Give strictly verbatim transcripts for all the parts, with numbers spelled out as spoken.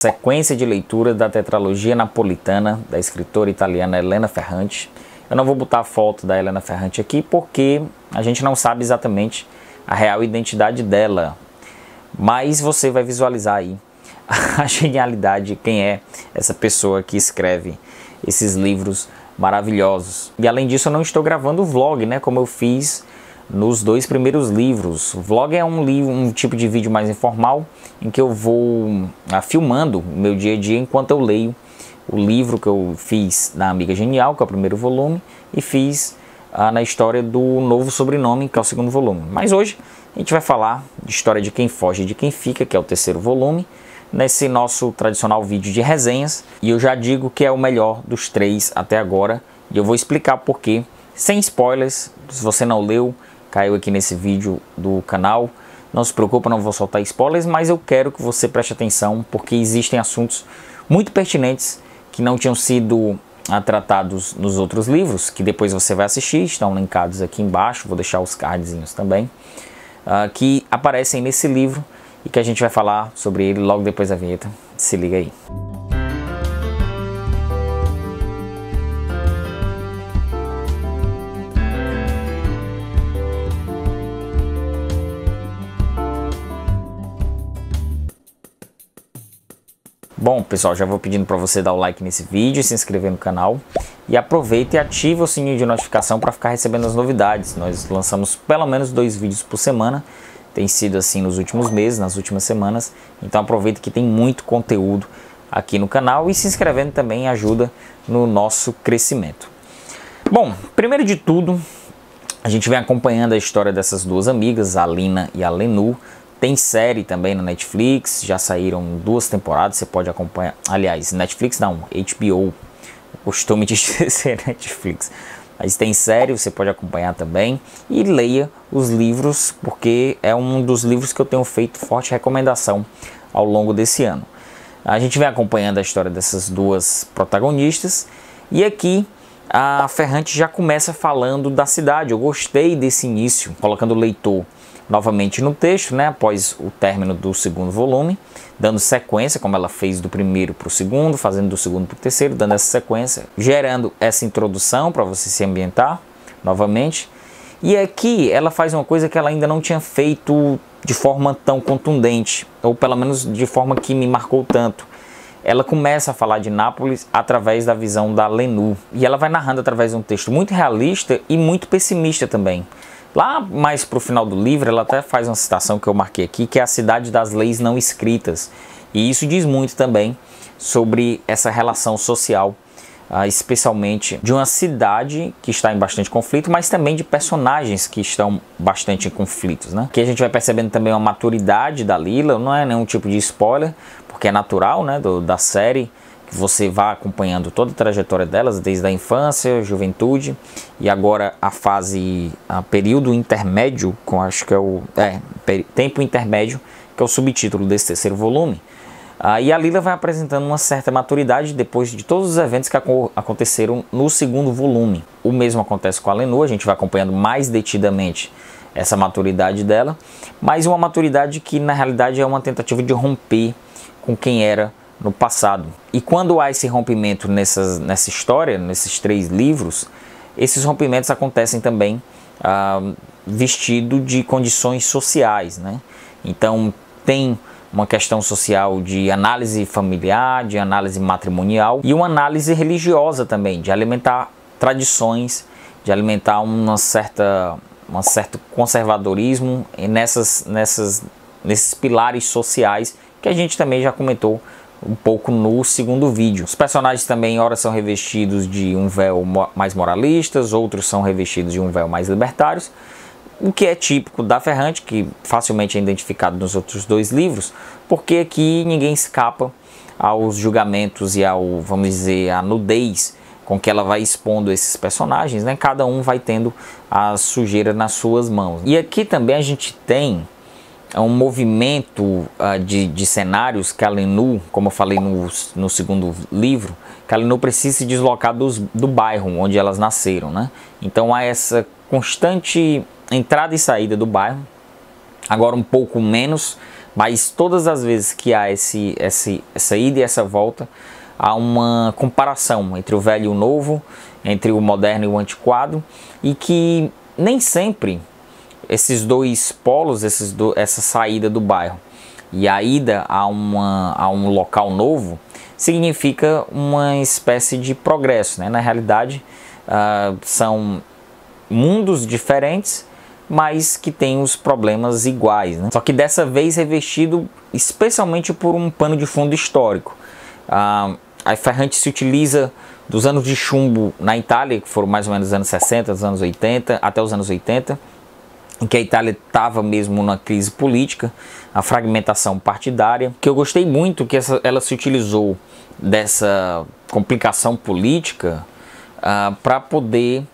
sequência de leitura da tetralogia napolitana da escritora italiana Elena Ferrante. Eu não vou botar a foto da Elena Ferrante aqui porque a gente não sabe exatamente a real identidade dela, mas você vai visualizar aí a genialidade, quem é essa pessoa que escreve esses livros maravilhosos. E além disso, eu não estou gravando o vlog, né, como eu fiz nos dois primeiros livros. O vlog é um, livro, um tipo de vídeo mais informal, em que eu vou ah, filmando o meu dia a dia enquanto eu leio o livro que eu fiz na Amiga Genial, que é o primeiro volume, e fiz ah, na história do Novo Sobrenome, que é o segundo volume. Mas hoje a gente vai falar de História de Quem Foge e de Quem Fica, que é o terceiro volume, nesse nosso tradicional vídeo de resenhas. E eu já digo que é o melhor dos três até agora, e eu vou explicar por quê, sem spoilers. Se você não leu, caiu aqui nesse vídeo do canal, não se preocupa, não vou soltar spoilers, mas eu quero que você preste atenção, porque existem assuntos muito pertinentes que não tinham sido ah, tratados nos outros livros, que depois você vai assistir, estão linkados aqui embaixo, vou deixar os cardzinhos também, ah, que aparecem nesse livro e que a gente vai falar sobre ele logo depois da vinheta. Se liga aí. Bom, pessoal, já vou pedindo para você dar o like nesse vídeo, se inscrever no canal e aproveita e ativa o sininho de notificação para ficar recebendo as novidades. Nós lançamos pelo menos dois vídeos por semana, tem sido assim nos últimos meses, nas últimas semanas, então aproveita que tem muito conteúdo aqui no canal e se inscrevendo também ajuda no nosso crescimento. Bom, primeiro de tudo, a gente vem acompanhando a história dessas duas amigas, a Lina e a Lenu. Tem série também na Netflix, já saíram duas temporadas, você pode acompanhar. Aliás, Netflix não, H B O, costume de ser Netflix. Mas tem série, você pode acompanhar também. E leia os livros, porque é um dos livros que eu tenho feito forte recomendação ao longo desse ano. A gente vem acompanhando a história dessas duas protagonistas. E aqui a Ferrante já começa falando da cidade. Eu gostei desse início, colocando o leitor novamente no texto, né, após o término do segundo volume, dando sequência, como ela fez do primeiro para o segundo, fazendo do segundo para o terceiro, dando essa sequência, gerando essa introdução para você se ambientar novamente. E aqui ela faz uma coisa que ela ainda não tinha feito de forma tão contundente, ou pelo menos de forma que me marcou tanto. Ela começa a falar de Nápoles através da visão da Lenu, e ela vai narrando através de um texto muito realista e muito pessimista também. Lá mais para o final do livro, ela até faz uma citação que eu marquei aqui, que é a cidade das leis não escritas. E isso diz muito também sobre essa relação social, uh, especialmente de uma cidade que está em bastante conflito, mas também de personagens que estão bastante em conflitos, né? Que a gente vai percebendo também uma maturidade da Lila, não é nenhum tipo de spoiler, porque é natural, né, do, da série, que você vá acompanhando toda a trajetória delas, desde a infância, juventude, e agora a fase, a período intermédio, com acho que é o é, tempo intermédio, que é o subtítulo desse terceiro volume. Ah, e a Lila vai apresentando uma certa maturidade depois de todos os eventos que aco aconteceram no segundo volume. O mesmo acontece com a Lenu, a gente vai acompanhando mais detidamente essa maturidade dela, mas uma maturidade que na realidade é uma tentativa de romper com quem era no passado. E quando há esse rompimento nessas, nessa história, nesses três livros, esses rompimentos acontecem também ah, vestido de condições sociais, né? Então tem uma questão social de análise familiar, de análise matrimonial e uma análise religiosa também, de alimentar tradições, de alimentar uma certa, um certo conservadorismo nessas, nessas, nesses pilares sociais que a gente também já comentou um pouco no segundo vídeo. Os personagens também, ora são revestidos de um véu mais moralistas, outros são revestidos de um véu mais libertários, o que é típico da Ferrante, que facilmente é identificado nos outros dois livros, porque aqui ninguém escapa aos julgamentos e ao, vamos dizer, a nudez com que ela vai expondo esses personagens, né? Cada um vai tendo a sujeira nas suas mãos. E aqui também a gente tem um movimento uh, de, de cenários que a Lenu, como eu falei no, no segundo livro, que a Lenu precisa se deslocar dos, do bairro onde elas nasceram, né? Então há essa constante entrada e saída do bairro, agora um pouco menos Mas todas as vezes que há esse, esse, essa ida e essa volta, há uma comparação entre o velho e o novo, entre o moderno e o antiquado, e que nem sempre esses dois polos, esses do, essa saída do bairro e a ida a, uma, a um local novo, significa uma espécie de progresso, né? Na realidade, uh, são mundos diferentes, mas que têm os problemas iguais, né? Só que dessa vez revestido especialmente por um pano de fundo histórico. Uh, a Ferrante se utiliza dos anos de chumbo na Itália, que foram mais ou menos os anos sessenta, os anos oitenta, até os anos oitenta, em que a Itália estava mesmo numa crise política, a fragmentação partidária, que eu gostei muito que essa, ela se utilizou dessa complicação política uh, para poder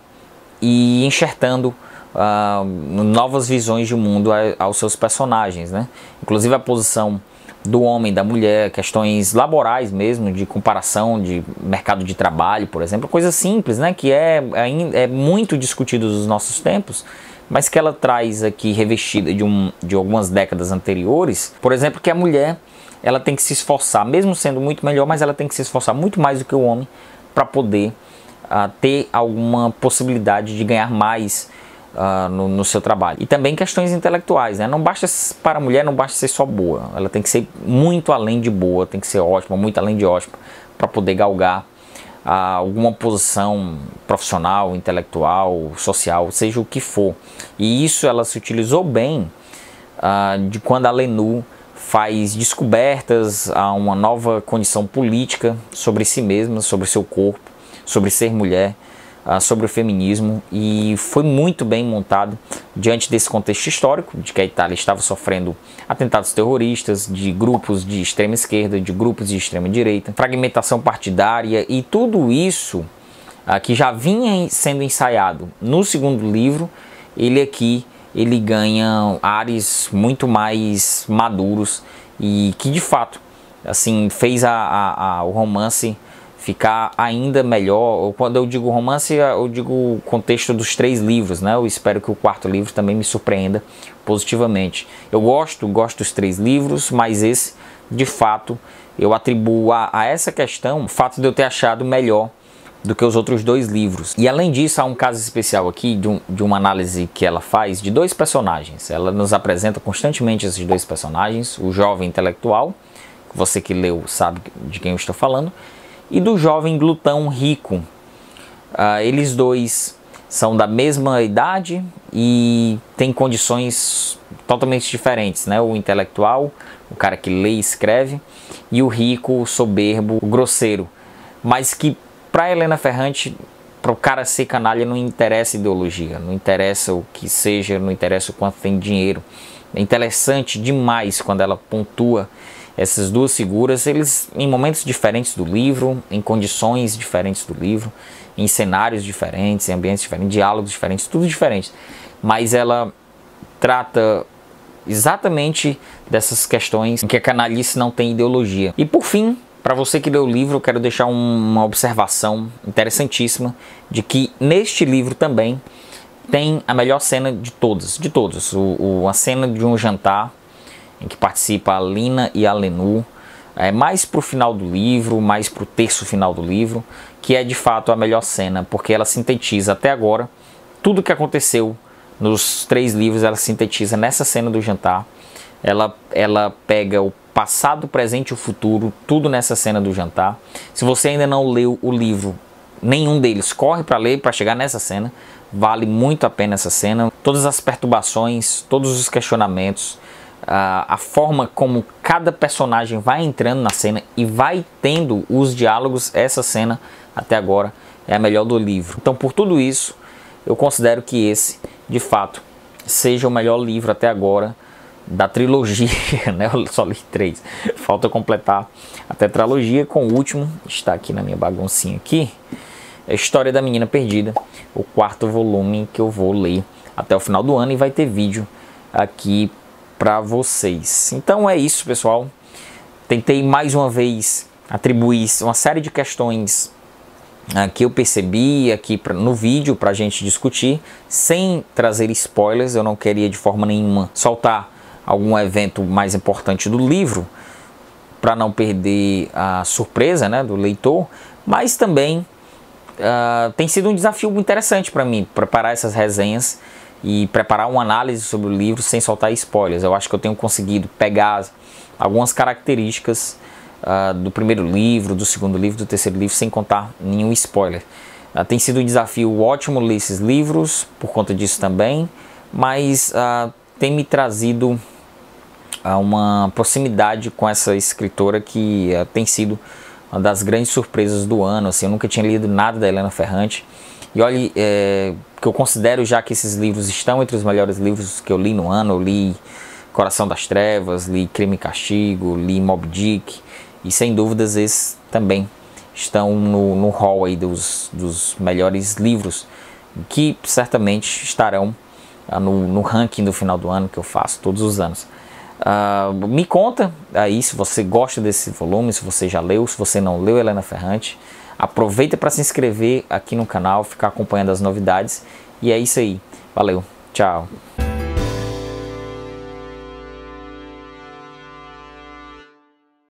ir enxertando uh, novas visões de mundo a, aos seus personagens, né? Inclusive a posição do homem, da mulher, questões laborais mesmo, de comparação de mercado de trabalho, por exemplo, coisa simples, né? Que é, é, é muito discutido nos nossos tempos, mas que ela traz aqui revestida de, um, de algumas décadas anteriores. Por exemplo, que a mulher ela tem que se esforçar, mesmo sendo muito melhor, mas ela tem que se esforçar muito mais do que o homem para poder uh, ter alguma possibilidade de ganhar mais uh, no, no seu trabalho. E também questões intelectuais, né? Não basta, para a mulher não basta ser só boa, ela tem que ser muito além de boa, tem que ser ótima, muito além de ótima, para poder galgar a alguma posição profissional, intelectual, social, seja o que for. E isso ela se utilizou bem uh, de quando a Lenú faz descobertas a uma nova condição política sobre si mesma, sobre seu corpo, sobre ser mulher, uh, sobre o feminismo, e foi muito bem montado diante desse contexto histórico de que a Itália estava sofrendo atentados terroristas de grupos de extrema esquerda, de grupos de extrema direita, fragmentação partidária, e tudo isso uh, que já vinha sendo ensaiado no segundo livro, ele aqui ele ganha ares muito mais maduros e que de fato assim fez a, a, a, o romance ficar ainda melhor. Quando eu digo romance, eu digo o contexto dos três livros, né? Eu espero que o quarto livro também me surpreenda positivamente. Eu gosto, gosto dos três livros, mas esse, de fato, eu atribuo a, a essa questão o fato de eu ter achado melhor do que os outros dois livros. E além disso, há um caso especial aqui de, um, de uma análise que ela faz de dois personagens. Ela nos apresenta constantemente esses dois personagens, o jovem intelectual, que você que leu sabe de quem eu estou falando, e do jovem glutão rico. Uh, eles dois são da mesma idade e têm condições totalmente diferentes, né? O intelectual, o cara que lê e escreve, e o rico, o soberbo, o grosseiro. Mas que para Helena Ferrante, para o cara ser canalha, não interessa ideologia, não interessa o que seja, não interessa o quanto tem dinheiro. É interessante demais quando ela pontua essas duas figuras, eles em momentos diferentes do livro, em condições diferentes do livro, em cenários diferentes, em ambientes diferentes, diálogos diferentes, tudo diferente. Mas ela trata exatamente dessas questões em que a canalice não tem ideologia. E por fim, para você que leu o livro, eu quero deixar um, uma observação interessantíssima de que neste livro também tem a melhor cena de todas, de todos, o, o, a cena de um jantar em que participa a Lina e a Lenú, é, mais para o final do livro, mais para o terço final do livro, que é de fato a melhor cena, porque ela sintetiza até agora tudo o que aconteceu nos três livros, ela sintetiza nessa cena do jantar. Ela, ela pega o passado, o presente e o futuro, tudo nessa cena do jantar. Se você ainda não leu o livro, nenhum deles, corre para ler, para chegar nessa cena. Vale muito a pena essa cena. Todas as perturbações, todos os questionamentos, a, a forma como cada personagem vai entrando na cena e vai tendo os diálogos, essa cena até agora é a melhor do livro. Então, por tudo isso, eu considero que esse, de fato, seja o melhor livro até agora da trilogia, né? Eu só li três, falta completar a tetralogia com o último, está aqui na minha baguncinha aqui, é a História da Menina Perdida, o quarto volume que eu vou ler até o final do ano e vai ter vídeo aqui para vocês. Então é isso, pessoal. Tentei mais uma vez atribuir uma série de questões uh, que eu percebi aqui pra, no vídeo para a gente discutir, sem trazer spoilers. Eu não queria de forma nenhuma soltar algum evento mais importante do livro, para não perder a surpresa, né, do leitor, mas também uh, tem sido um desafio interessante para mim, preparar essas resenhas e preparar uma análise sobre o livro sem soltar spoilers. Eu acho que eu tenho conseguido pegar algumas características uh, do primeiro livro, do segundo livro, do terceiro livro, sem contar nenhum spoiler. Uh, tem sido um desafio ótimo ler esses livros, por conta disso também, mas uh, tem me trazido uh, uma proximidade com essa escritora que uh, tem sido uma das grandes surpresas do ano. Assim, eu nunca tinha lido nada da Helena Ferrante, e olha, é, que eu considero já que esses livros estão entre os melhores livros que eu li no ano. Eu li Coração das Trevas, li Crime e Castigo, li Moby Dick, e sem dúvidas esses também estão no, no hall aí dos, dos melhores livros, que certamente estarão uh, no, no ranking do final do ano que eu faço todos os anos. Uh, me conta aí se você gosta desse volume, se você já leu, se você não leu Helena Ferrante. Aproveita para se inscrever aqui no canal, ficar acompanhando as novidades. E é isso aí. Valeu. Tchau.